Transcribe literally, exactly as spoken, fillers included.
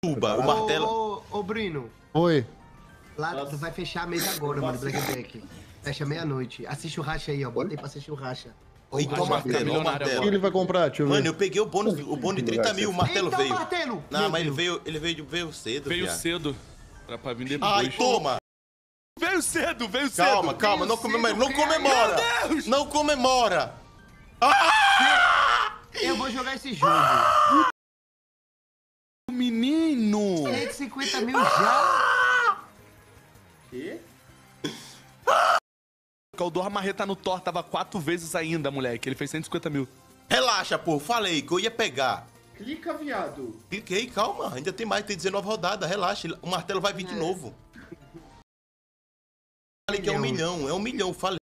Tuba, o martelo. Ô, ô, ô, Bruno. Oi. Lá, tu vai fechar a mesa agora, mano, Blackjack. Fecha meia-noite. Assiste o racha aí, ó. Bota aí pra assistir o racha. Eita, o martelo, o O martelo. que ele vai comprar? Deixa eu ver. Mano, eu peguei o bônus, o bônus de trinta mil, o martelo Eita, veio. o martelo! Não, Meu mas ele Deus. veio, ele veio, veio cedo, Veio viado. cedo. Era pra vir depois. Ai, toma! Veio cedo, veio cedo. Calma, calma, não cedo, comemora, não cara. comemora! Meu Deus! Não comemora! Eu vou jogar esse jogo. Menino! cento e cinquenta mil já? Quê? O do marreta no Thor tava quatro vezes ainda, moleque. Ele fez cento e cinquenta mil. Relaxa, pô, falei que eu ia pegar. Clica, viado. Cliquei, calma, ainda tem mais, tem dezenove rodadas, relaxa, o martelo vai vir de novo. Falei que é um milhão, é um milhão, falei.